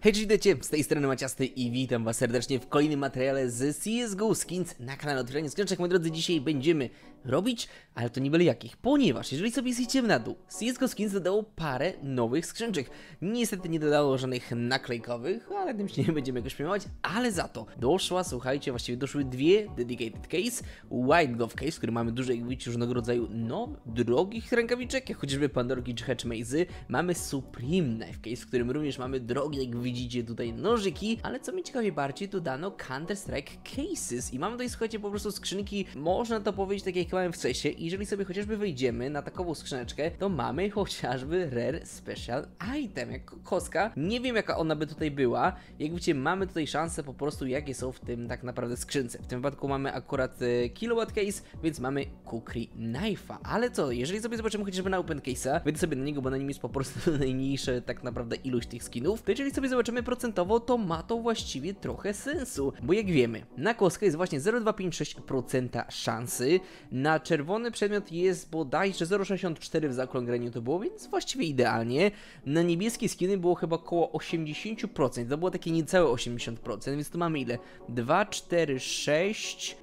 Hej, witajcie, z tej strony Maciasty i witam was serdecznie w kolejnym materiale z CSGO Skins na kanale Otwieranie Skrzyneczek. Moi drodzy, dzisiaj będziemy robić, ale to nie byle jakich, ponieważ jeżeli sobie zjedziemy na dół, CSGO Skins dodało parę nowych skrzyneczek. Niestety nie dodało żadnych naklejkowych, ale tym się nie będziemy jakoś przejmować, ale za to doszła, słuchajcie, właściwie doszły dwie Dedicated Case, White Glove Case, w którym mamy dużo, jak widzicie, różnego rodzaju, drogich rękawiczek, jak chociażby Pandorki czy Hedge Maze'y. Mamy Supreme Knife Case, w którym również mamy drogie, jak widzicie tutaj, nożyki, ale co mnie ciekawie bardziej, dodano Counter-Strike Cases i mamy tutaj, słuchajcie, po prostu skrzynki, można to powiedzieć tak jak mamy w cesie, i jeżeli sobie chociażby wejdziemy na takową skrzyneczkę, to mamy chociażby Rare Special Item, jak kostka. Nie wiem, jaka ona by tutaj była, jak widzicie, mamy tutaj szanse po prostu, jakie są w tym tak naprawdę skrzynce. W tym wypadku mamy akurat Kilowatt Case, więc mamy Kukri Knife'a, ale co, jeżeli sobie zobaczymy chociażby na Open Case'a, wejdę sobie na niego, bo na nim jest po prostu najmniejsza tak naprawdę ilość tych skinów, to jeżeli sobie zobaczymy procentowo, to ma to właściwie trochę sensu, bo jak wiemy, na kostkę jest właśnie 0,256% szansy, na czerwony przedmiot jest bodajże 0,64 w zaokrągleniu to było, więc właściwie idealnie, na niebieskie skiny było chyba około 80%, to było takie niecałe 80%, więc tu mamy ile? 2, 4, 6,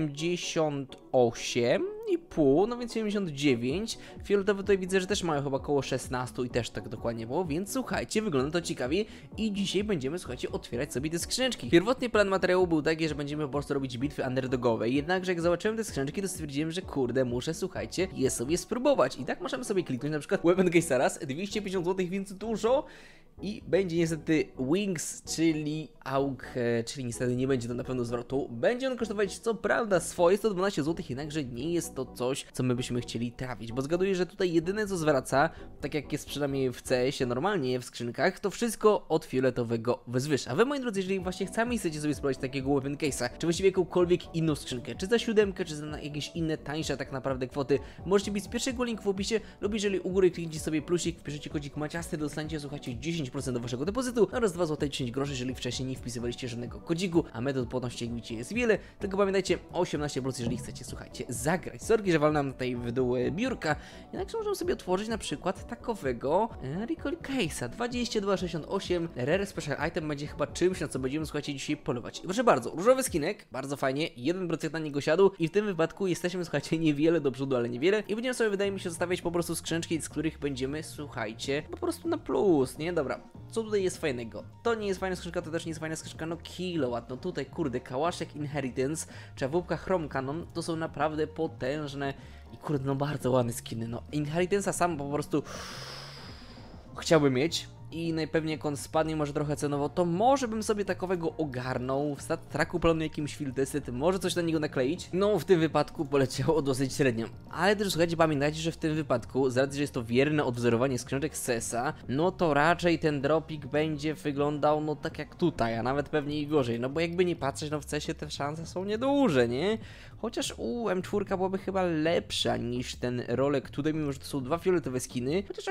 78,5, no więc 79, fioletowy tutaj widzę, że też mają chyba około 16 i też tak dokładnie było, więc słuchajcie, wygląda to ciekawie i dzisiaj będziemy, słuchajcie, otwierać sobie te skrzyneczki. Pierwotnie plan materiału był taki, że będziemy po prostu robić bitwy underdogowe, jednakże jak zobaczyłem te skrzyneczki, to stwierdziłem, że kurde, muszę, słuchajcie, je sobie spróbować i tak możemy sobie kliknąć na przykład Weapon Case raz, 250 zł, więc dużo. I będzie niestety Wings, czyli AUG, czyli niestety nie będzie to na pewno zwrotu. Będzie on kosztować co prawda swoje 112 zł, jednakże nie jest to coś, co my byśmy chcieli trafić, bo zgaduję, że tutaj jedyne co zwraca, tak jak jest przynajmniej w CS-ie normalnie w skrzynkach, to wszystko od fioletowego wzwyż. A wy, moi drodzy, jeżeli właśnie chcecie sobie spróbować takiego Weapon Case'a, czy właściwie jakąkolwiek inną skrzynkę, czy za 7, czy za jakieś inne tańsze tak naprawdę kwoty, możecie być z pierwszego linku w opisie, lub jeżeli u góry kliknijcie sobie plusik, wpiszecie kodzik Maciasty, dostaniecie, słuchajcie, 10% do waszego depozytu oraz 2 zł 10 groszy, jeżeli wcześniej nie wpisywaliście żadnego kodziku, a metod płatności, jak widzicie, jest wiele, tylko pamiętajcie, 18+, jeżeli chcecie, słuchajcie, zagrać. Sorki, że walnę nam tutaj w dół biurka, jednakże możemy sobie otworzyć na przykład takowego Recoil Case'a 2268, Rare Special Item będzie chyba czymś, na co będziemy, słuchajcie, dzisiaj polować. I proszę bardzo, różowy skinek, bardzo fajnie, 1% na niego siadł i w tym wypadku jesteśmy, słuchajcie, niewiele do przodu, ale niewiele i będziemy sobie, wydaje mi się, zostawiać po prostu skrzyneczki, z których będziemy, słuchajcie, po prostu na plus, nie? Dobra, co tutaj jest fajnego? To nie jest fajna skrzynka, to też nie jest fajna skrzynka, no Kilowatt, no tutaj, kurde, Kałaszek Inheritance, czy AWP Chrome Cannon, to są naprawdę potężne i kurde, no bardzo ładne skiny, no Inheritance'a sam po prostu chciałbym mieć. I najpewniej jak on spadnie może trochę cenowo, to może bym sobie takowego ogarnął w stat tracku planu jakimś Fieldtested, może coś na niego nakleić. No w tym wypadku poleciało dosyć średnio. Ale też słuchajcie, pamiętajcie, że w tym wypadku, z racji, że jest to wierne odwzorowanie skrzyneczek z CS-a, no to raczej ten dropik będzie wyglądał no tak jak tutaj, a nawet pewnie i gorzej. No bo jakby nie patrzeć, no w CS-ie te szanse są nieduże, nie? Chociaż M4 byłaby chyba lepsza niż ten rolek tutaj, mimo że to są dwa fioletowe skiny. Chociaż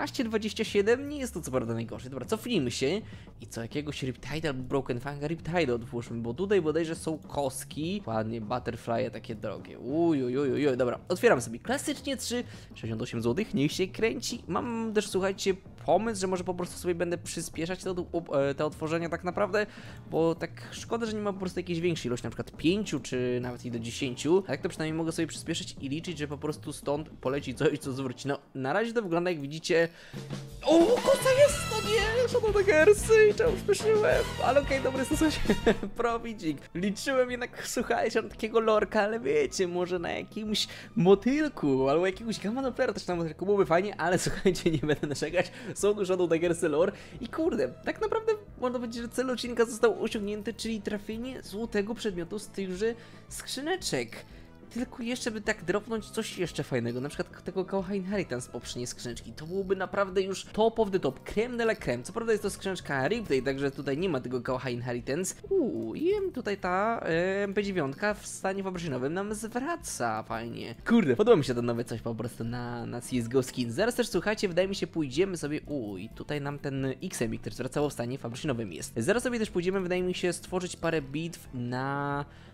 18-27 nie jest to co prawda najgorzej. Dobra, cofnijmy się i co, jakiegoś Riptide albo Broken Fanga Riptide otwórzmy, bo tutaj bodajże są kostki, ładnie, butterfly'e takie drogie, uj, dobra, otwieram sobie klasycznie 3, 68 zł, niech się kręci. Mam też, słuchajcie, pomysł, że może po prostu sobie będę przyspieszać te otworzenia tak naprawdę, bo tak szkoda, że nie ma po prostu jakiejś większej ilości, na przykład 5 czy nawet i do 10, a tak to przynajmniej mogę sobie przyspieszyć i liczyć, że po prostu stąd poleci coś, co zwróci. No, na razie to wygląda, jak widzicie. O, kosa jest! No nie, Shadow Daggersy, czemu śpieszyłem? Ale okej, dobry stosunek, proficik. Liczyłem jednak, słuchajcie, na takiego lorka, ale wiecie, może na jakimś motylku, albo jakiegoś Gamma Dopplera też na motylku byłoby fajnie, ale słuchajcie, nie będę narzekać, są tu Shadow Daggersy lore i kurde, tak naprawdę można powiedzieć, że cel odcinka został osiągnięty, czyli trafienie złotego przedmiotu z tychże skrzyneczek. Tylko jeszcze by tak dropnąć coś jeszcze fajnego, na przykład tego Kałacha Inheritance z poprzedniej skrzyneczki. To byłoby naprawdę już top of the top, creme de la creme. Co prawda jest to skrzyneczka Riptide, także tutaj nie ma tego Kałacha Inheritance. I tutaj ta MP9 w stanie fabrycznowym nam zwraca, fajnie. Kurde, podoba mi się to nowe coś po prostu na CSGO Skins. Zaraz też, słuchajcie, wydaje mi się, pójdziemy sobie, tutaj nam ten XM, który zwracało w stanie fabrycznowym jest. Zaraz sobie też pójdziemy, wydaje mi się, stworzyć parę bitw na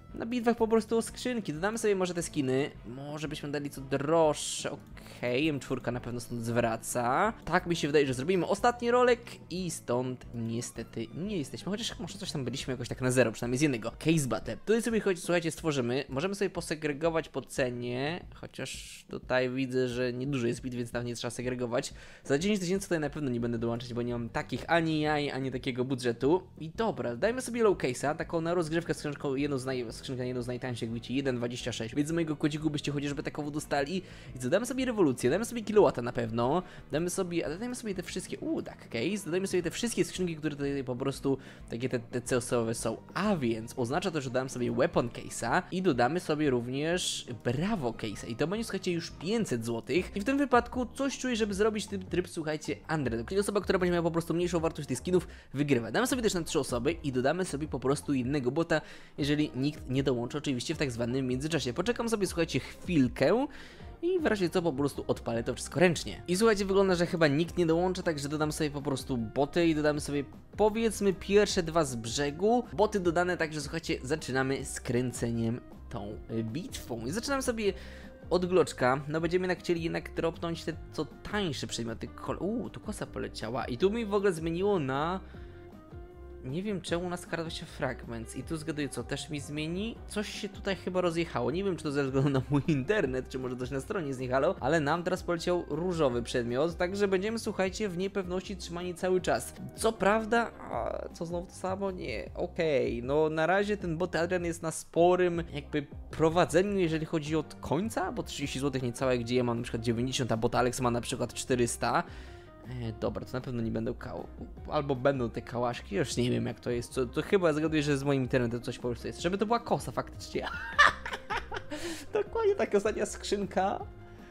na bitwach po prostu o skrzynki. Dodamy sobie może te skiny, może byśmy dali co droższe, okej, M4 na pewno stąd zwraca. Tak mi się wydaje, że zrobimy ostatni rolek i stąd niestety nie jesteśmy, chociaż może coś tam byliśmy jakoś tak na zero, przynajmniej z jednego. Case Battle. Tutaj sobie słuchajcie, stworzymy, możemy sobie posegregować po cenie, chociaż tutaj widzę, że niedużo jest bit, więc tam nie trzeba segregować. Za 10 000 tutaj na pewno nie będę dołączać, bo nie mam takich ani jaj, ani takiego budżetu. I dobra, dajmy sobie low case'a, taką na rozgrzewkę skrzynką, skrzynka jedną z najtańszych, jak widzicie, 1,26. Więc z mojego kodziku byście chociażby takową dostali. I co, damy sobie rewolucję, damy sobie kilowata na pewno, dajmy sobie te wszystkie, tak, case, dodajmy sobie te wszystkie skrzynki, które tutaj po prostu takie te CS-owe są. A więc oznacza to, że dodam sobie weapon case'a i dodamy sobie również bravo case'a. I to będzie, słuchajcie, już 500 zł. I w tym wypadku coś czuję, żeby zrobić ten tryb, słuchajcie, underdog. Czyli osoba, która będzie miała po prostu mniejszą wartość tych skinów, wygrywa. Damy sobie też na 3 osoby i dodamy sobie po prostu jednego bota, jeżeli nikt nie dołączy, oczywiście w tak zwanym międzyczasie. Poczekam sobie, słuchajcie, chwilkę i w razie co po prostu odpalę to wszystko ręcznie. I słuchajcie, wygląda, że chyba nikt nie dołączy, także dodam sobie po prostu boty i dodamy sobie, powiedzmy, pierwsze 2 z brzegu. Boty dodane, także słuchajcie, zaczynamy z kręceniem tą bitwą. I zaczynam sobie od gloczka, no będziemy chcieli jednak dropnąć te co tańsze przedmioty. Tu kosa poleciała i tu mi w ogóle zmieniło na... Nie wiem czemu u nas skradł się fragment i tu zgaduję co, też mi zmieni? Coś się tutaj chyba rozjechało, nie wiem czy to ze względu na mój internet, czy może coś na stronie zjechało, ale nam teraz poleciał różowy przedmiot, także będziemy, słuchajcie, w niepewności trzymani cały czas. Co prawda, co znowu to samo? Nie, okej, no na razie ten bot Adrian jest na sporym jakby prowadzeniu, jeżeli chodzi od końca, bo 30 zł niecałe, gdzie ja mam na przykład 90, a bot Alex ma na przykład 400. Dobra, to na pewno nie będą albo będą te kałaszki, już nie wiem jak to jest, to chyba zgaduję, że z moim internetem coś po prostu jest, żeby to była kosa faktycznie. Dokładnie taka ostatnia skrzynka.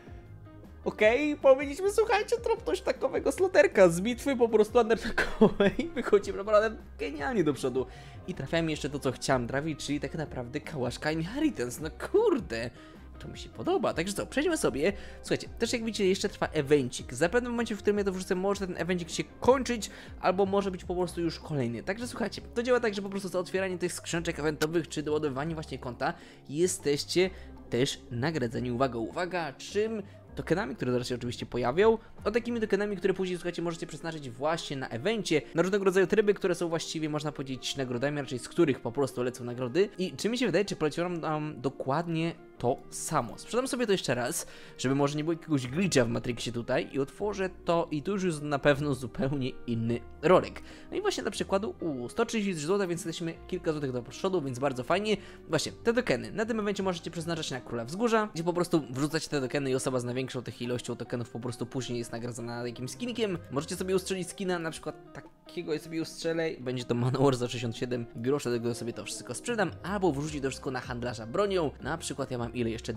Okej, powinniśmy, słuchajcie, tropnąć takowego sloterka z bitwy po prostu underdogowej. Wychodzimy naprawdę genialnie do przodu. I trafiałem jeszcze to, co chciałem trafić, czyli tak naprawdę kałaszka Inheritance, no kurde. To mi się podoba, także co, przejdźmy sobie. Słuchajcie, też jak widzicie, jeszcze trwa evencik. Za pewnym momencie, w którym ja to wrzucę, może ten evencik się kończyć, albo może być po prostu już kolejny. Także słuchajcie, to działa tak, że po prostu za otwieranie tych skrzyneczek eventowych, czy doładowanie właśnie konta, jesteście też nagradzani. Uwaga, czym? Tokenami, które zaraz się oczywiście pojawią, o takimi tokenami, które później, słuchajcie, możecie przeznaczyć właśnie na evencie, na różnego rodzaju tryby, które są właściwie, można powiedzieć, nagrodami, raczej z których po prostu lecą nagrody. I czy mi się wydaje, czy poleciło nam dokładnie to samo. Sprzedam sobie to jeszcze raz, żeby może nie było jakiegoś glitcha w Matrixie tutaj i otworzę to i tu już jest na pewno zupełnie inny rolek. No i właśnie dla przykładu, 130 zł, więc jesteśmy kilka złotych do przodu, więc bardzo fajnie. Właśnie, te tokeny. Na tym evencie możecie przeznaczać na Króla Wzgórza, gdzie po prostu wrzucać te tokeny i osoba z największą tych ilością tokenów po prostu później jest nagradzana jakimś skinkiem. Możecie sobie ustrzelić skina, na przykład takiego ja sobie ustrzelę, będzie to Manowar za 67 groszy, dlatego sobie to wszystko sprzedam, albo wrzucić to wszystko na handlarza bronią. Na przykład ja mam ile jeszcze?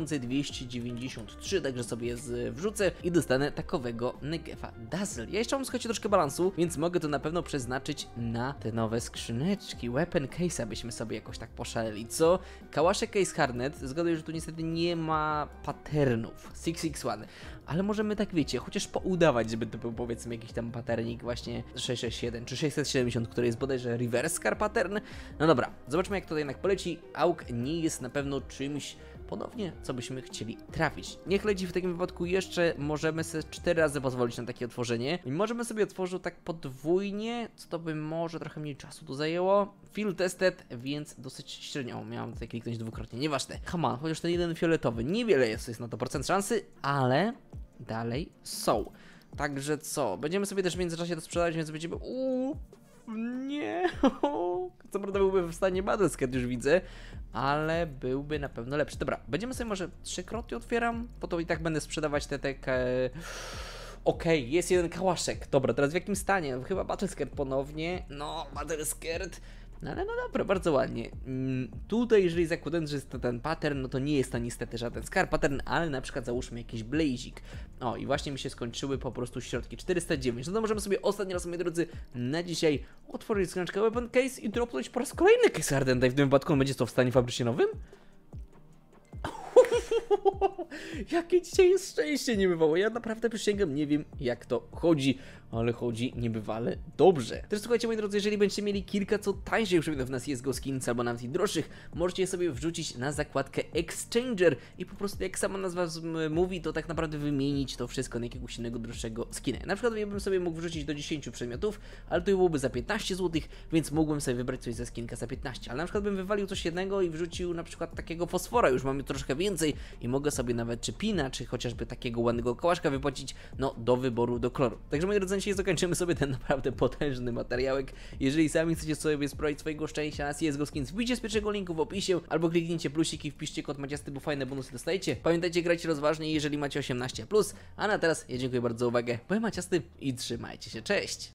2293, także sobie wrzucę i dostanę takowego Negefa Dazzle. Ja jeszcze mam, słuchajcie, troszkę balansu, więc mogę to na pewno przeznaczyć na te nowe skrzyneczki. Weapon Case'a byśmy sobie jakoś tak poszaleli, co? Kałaszek Case Harnet, zgaduję, że tu niestety nie ma patternów. 661. Ale możemy tak, wiecie, chociaż poudawać, żeby to był, powiedzmy, jakiś tam patternik właśnie 667 czy 670, który jest bodajże reverse scar pattern. No dobra, zobaczmy jak to jednak poleci. AUG nie jest na pewno czymś ponownie, co byśmy chcieli trafić. Niech leci w takim wypadku jeszcze, możemy sobie 4 razy pozwolić na takie otworzenie. I możemy sobie otworzyć tak podwójnie, co to by może trochę mniej czasu to zajęło. Field tested, więc dosyć średnio. Miałem tutaj kliknąć dwukrotnie, nieważne. Come on, chociaż ten jeden fioletowy, niewiele jest na to procent szansy, ale dalej są. Także co, będziemy sobie też w międzyczasie to sprzedać, więc będziemy... Nie, co prawda byłby w stanie Battlescat, już widzę, ale byłby na pewno lepszy. Dobra, będziemy sobie może 3-krotnie otwieram, bo to i tak będę sprzedawać te Okej, jest jeden kałaszek. Dobra, teraz w jakim stanie? Chyba Battlescat ponownie. No, Battlescat. No ale no dobra, bardzo ładnie. Tutaj, jeżeli zakładając, że jest to ten pattern, no to nie jest to niestety żaden scar pattern, ale na przykład załóżmy jakiś blazik. O, i właśnie mi się skończyły po prostu środki 409. No to możemy sobie ostatni raz, moi drodzy, na dzisiaj otworzyć skrzyneczkę Weapon Case i dropnąć po raz kolejny Case Ardenta. I w tym wypadku on będzie to w stanie fabrycznie nowym? Jakie dzisiaj jest szczęście niebywało. Ja naprawdę przysięgam, nie wiem jak to chodzi, ale chodzi niebywale dobrze. Też słuchajcie, moi drodzy, jeżeli będziecie mieli kilka co tańszych przedmiotów na CSGO Skins albo nawet i droższych, możecie je sobie wrzucić na zakładkę Exchanger i po prostu jak sama nazwa mówi, to tak naprawdę wymienić to wszystko na jakiegoś innego droższego skina. Na przykład ja bym sobie mógł wrzucić do 10 przedmiotów, ale to byłoby za 15 zł, więc mógłbym sobie wybrać coś ze skinka za 15, ale na przykład bym wywalił coś jednego i wrzucił na przykład takiego fosfora, już mamy troszkę więcej i mogę sobie nawet czy pina, czy chociażby takiego ładnego kołaszka wypłacić, no do wyboru, do koloru. Także moi drodzy, dzisiaj zakończymy sobie ten naprawdę potężny materiałek. Jeżeli sami chcecie sobie sprawdzić swojego szczęścia na CSGO Skins, wbijcie z pierwszego linku w opisie, albo kliknijcie plusik i wpiszcie kod Maciasty, bo fajne bonusy dostajecie. Pamiętajcie, grajcie rozważnie, jeżeli macie 18+, a na teraz ja dziękuję bardzo za uwagę, byłem Maciasty i trzymajcie się, cześć!